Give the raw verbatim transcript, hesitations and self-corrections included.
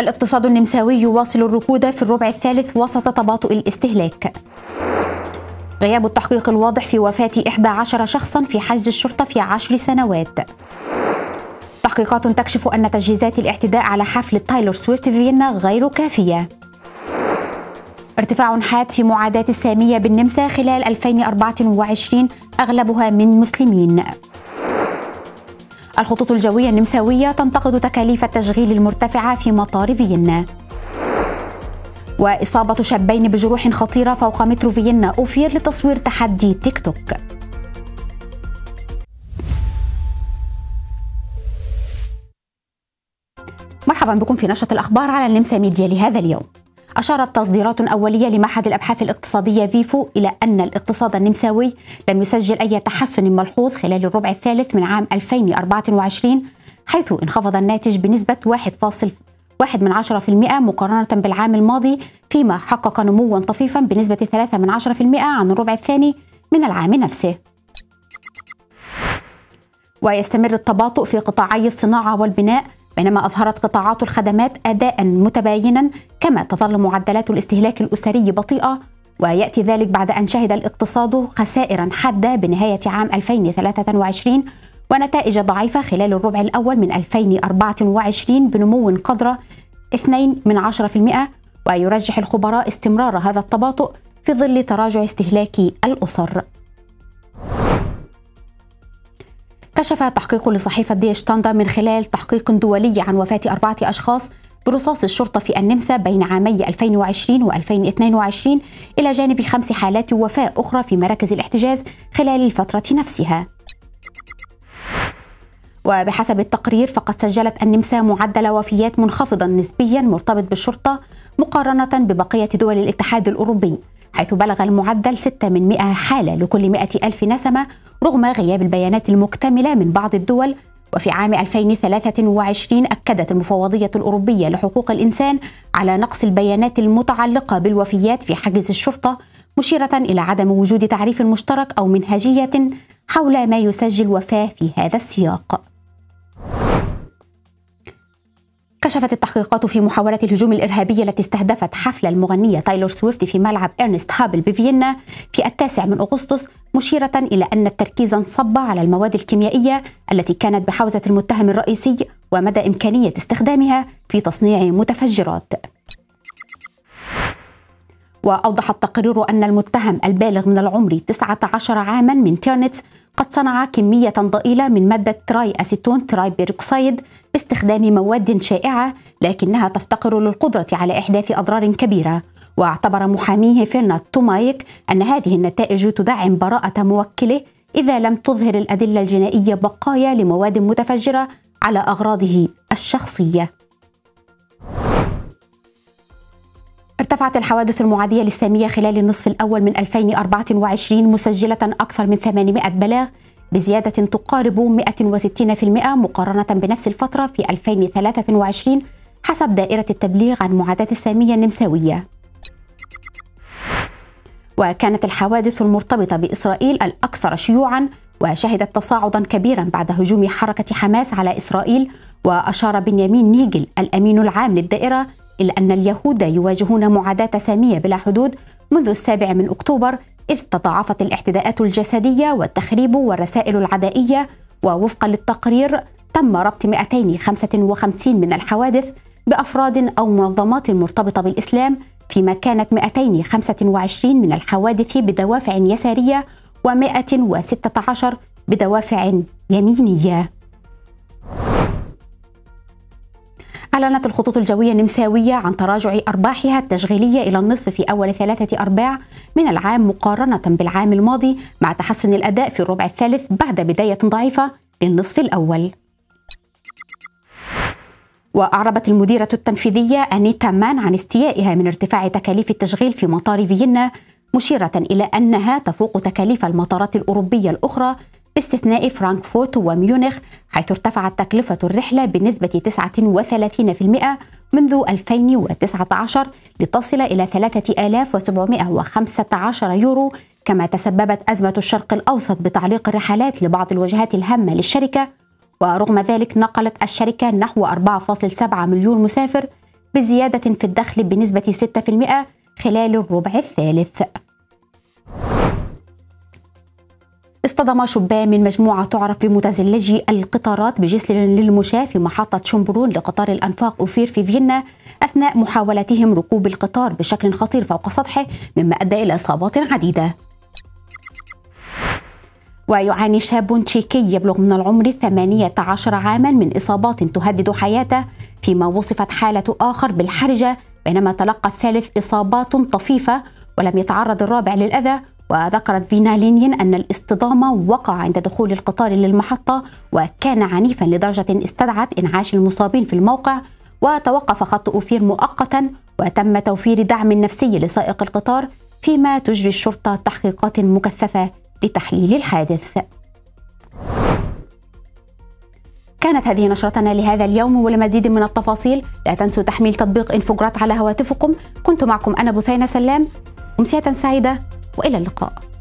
الاقتصاد النمساوي يواصل الركود في الربع الثالث وسط تباطؤ الاستهلاك. غياب التحقيق الواضح في وفاة إحدى عشر شخصا في حجز الشرطة في عشر سنوات. تحقيقات تكشف أن تجهيزات الاعتداء على حفل تايلور سويفت في فيينا غير كافية. ارتفاع حاد في معاداة السامية بالنمسا خلال ألفين وأربعة وعشرين أغلبها من مسلمين. الخطوط الجوية النمساوية تنتقد تكاليف التشغيل المرتفعة في مطار فيينا. وإصابة شابين بجروح خطيرة فوق مترو فيينا أوفير لتصوير تحدي تيك توك. مرحبا بكم في نشرة الأخبار على النمسا ميديا لهذا اليوم. أشارت تقديرات أولية لمعهد الأبحاث الاقتصادية فيفو إلى أن الاقتصاد النمساوي لم يسجل أي تحسن ملحوظ خلال الربع الثالث من عام ألفين وأربعة وعشرين، حيث انخفض الناتج بنسبة واحد فاصلة واحد بالمئة مقارنة بالعام الماضي، فيما حقق نموا طفيفا بنسبة ثلاثة بالمئة عن الربع الثاني من العام نفسه. ويستمر التباطؤ في قطاعي الصناعة والبناء، بينما أظهرت قطاعات الخدمات أداء متباينا، كما تظل معدلات الاستهلاك الأسري بطيئة، ويأتي ذلك بعد أن شهد الاقتصاد خسائرا حادة بنهاية عام ألفين وثلاثة وعشرين ونتائج ضعيفة خلال الربع الأول من ألفين وأربعة وعشرين بنمو قدر اثنين بالمئة، ويرجح الخبراء استمرار هذا التباطؤ في ظل تراجع استهلاك الأسر. كشف تحقيق لصحيفة دي شتاندا من خلال تحقيق دولي عن وفاة أربعة أشخاص برصاص الشرطة في النمسا بين عامي ألفين وعشرين وألفين واثنين وعشرين، إلى جانب خمس حالات وفاة أخرى في مراكز الاحتجاز خلال الفترة نفسها. وبحسب التقرير فقد سجلت النمسا معدل وفيات منخفضا نسبيا مرتبط بالشرطة مقارنة ببقية دول الاتحاد الأوروبي، حيث بلغ المعدل ستة من مئة حالة لكل مئة ألف نسمة رغم غياب البيانات المكتملة من بعض الدول. وفي عام ألفين وثلاثة وعشرين أكدت المفوضية الأوروبية لحقوق الإنسان على نقص البيانات المتعلقة بالوفيات في حجز الشرطة، مشيرة إلى عدم وجود تعريف مشترك أو منهجية حول ما يسجل وفاة في هذا السياق. كشفت التحقيقات في محاولة الهجوم الإرهابية التي استهدفت حفل المغنية تايلور سويفت في ملعب إرنست هابل بفيينا في التاسع من أغسطس، مشيرة إلى أن التركيز انصب على المواد الكيميائية التي كانت بحوزة المتهم الرئيسي ومدى إمكانية استخدامها في تصنيع متفجرات. وأوضح التقرير أن المتهم البالغ من العمر تسعة عشر عاما من تيرنتس قد صنع كمية ضئيلة من مادة تراي أسيتون تراي بيروكسيد باستخدام مواد شائعة لكنها تفتقر للقدرة على إحداث أضرار كبيرة. واعتبر محاميه فيرنات تومايك أن هذه النتائج تدعم براءة موكله إذا لم تظهر الأدلة الجنائية بقايا لمواد متفجرة على أغراضه الشخصية. ارتفعت الحوادث المعادية للسامية خلال النصف الأول من ألفين وأربعة وعشرين مسجلة أكثر من ثمانمئة بلاغ، بزيادة تقارب مئة وستين بالمئة مقارنة بنفس الفترة في ألفين وثلاثة وعشرين حسب دائرة التبليغ عن معاداة السامية النمساوية. وكانت الحوادث المرتبطة بإسرائيل الأكثر شيوعا، وشهدت تصاعدا كبيرا بعد هجوم حركة حماس على إسرائيل. وأشار بنيامين نيجل الأمين العام للدائرة إلى أن اليهود يواجهون معاداة سامية بلا حدود منذ السابع من أكتوبر، إذ تضاعفت الاعتداءات الجسدية والتخريب والرسائل العدائية. ووفقا للتقرير تم ربط مئتين وخمسة وخمسين من الحوادث بأفراد أو منظمات مرتبطة بالإسلام، فيما كانت مئتين وخمسة وعشرين من الحوادث بدوافع يسارية ومئة وستة عشر بدوافع يمينية. أعلنت الخطوط الجوية النمساوية عن تراجع أرباحها التشغيلية إلى النصف في أول ثلاثة أرباع من العام مقارنة بالعام الماضي، مع تحسن الأداء في الربع الثالث بعد بداية ضعيفة للنصف الأول. وأعربت المديرة التنفيذية أنيتا مان عن استيائها من ارتفاع تكاليف التشغيل في مطار فيينا، مشيرة إلى أنها تفوق تكاليف المطارات الأوروبية الأخرى باستثناء فرانكفورت وميونخ، حيث ارتفعت تكلفة الرحلة بنسبة تسعة وثلاثين بالمئة منذ ألفين وتسعة عشر لتصل إلى ثلاثة آلاف وسبعمئة وخمسة عشر يورو. كما تسببت أزمة الشرق الأوسط بتعليق الرحلات لبعض الوجهات الهامة للشركة، ورغم ذلك نقلت الشركة نحو أربعة فاصلة سبعة مليون مسافر بزيادة في الدخل بنسبة ستة بالمئة خلال الربع الثالث. اصطدم شبان من مجموعة تعرف بمتزلجي القطارات بجسر للمشاة في محطة شمبرون لقطار الأنفاق أوفير في فيينا أثناء محاولتهم ركوب القطار بشكل خطير فوق سطحه، مما أدى إلى إصابات عديدة. ويعاني شاب تشيكي يبلغ من العمر ثمانية عشر عاما من إصابات تهدد حياته، فيما وصفت حالة آخر بالحرجة، بينما تلقى الثالث إصابات طفيفة ولم يتعرض الرابع للأذى. وذكرت فينا لينين أن الاصطدام وقع عند دخول القطار للمحطة وكان عنيفا لدرجة استدعت إنعاش المصابين في الموقع، وتوقف خط أوفير مؤقتا وتم توفير دعم نفسي لسائق القطار، فيما تجري الشرطة تحقيقات مكثفة لتحليل الحادث. كانت هذه نشرتنا لهذا اليوم، ولمزيد من التفاصيل لا تنسوا تحميل تطبيق إنفوغرات على هواتفكم. كنت معكم أنا بثينة سلام، أمسية سعيدة وإلى اللقاء.